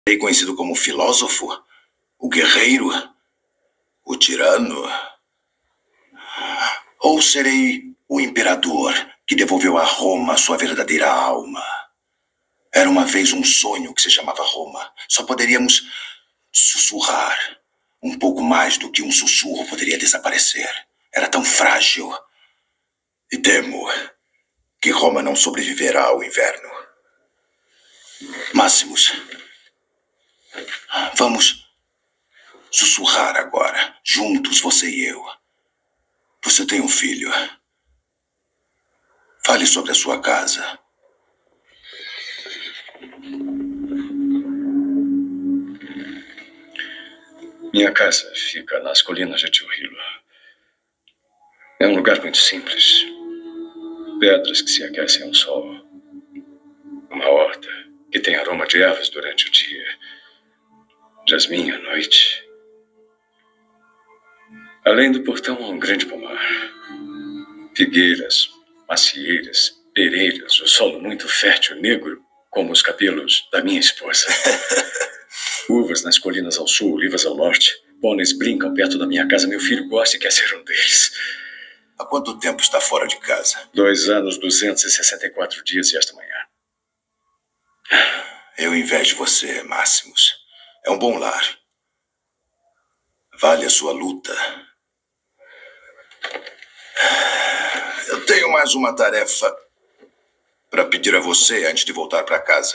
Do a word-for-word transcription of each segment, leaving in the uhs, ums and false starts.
Serei conhecido como o filósofo, o guerreiro, o tirano? Ou serei o imperador que devolveu a Roma sua verdadeira alma? Era uma vez um sonho que se chamava Roma. Só poderíamos sussurrar. Um pouco mais do que um sussurro poderia desaparecer. Era tão frágil. E temo que Roma não sobreviverá ao inverno. Máximos, vamos sussurrar agora, juntos, você e eu. Você tem um filho. Fale sobre a sua casa. Minha casa fica nas colinas de Tio Hilo. É um lugar muito simples. Pedras que se aquecem ao sol. Uma horta que tem aroma de ervas durante o dia. Jasmim à noite. Além do portão, há um grande pomar. Figueiras, macieiras, pereiras, o solo muito fértil, negro, como os cabelos da minha esposa. Uvas nas colinas ao sul, olivas ao norte. Pôneis brincam perto da minha casa. Meu filho gosta e quer ser um deles. Há quanto tempo está fora de casa? Dois anos, duzentos e sessenta e quatro dias e esta manhã. Eu invejo você, Máximos. É um bom lar. Vale a sua luta. Eu tenho mais uma tarefa para pedir a você antes de voltar para casa.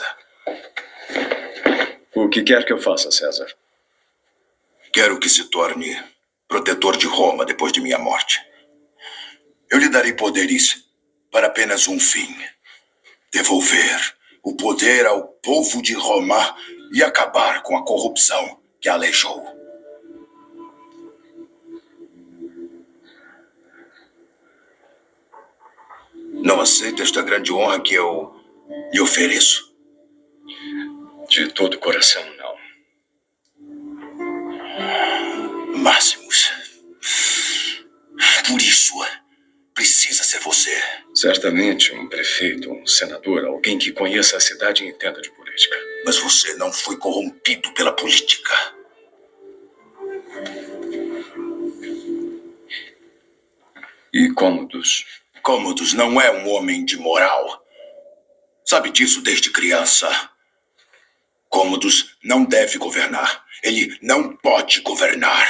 O que quer que eu faça, César? Quero que se torne protetor de Roma depois de minha morte. Eu lhe darei poderes para apenas um fim. Devolver o poder ao povo de Roma e acabar com a corrupção que a aleijou. Não aceita esta grande honra que eu lhe ofereço? De todo o coração, não. Máximos, por isso precisa ser você. Certamente um prefeito, um senador, alguém que conheça a cidade e entenda de política. Mas você não foi corrompido pela política. E Cômodos? Cômodos não é um homem de moral. Sabe disso desde criança. Cômodos não deve governar. Ele não pode governar.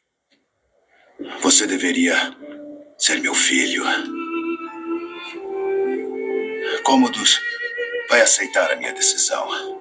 Você deveria ser meu filho. Cômodos vai aceitar a minha decisão.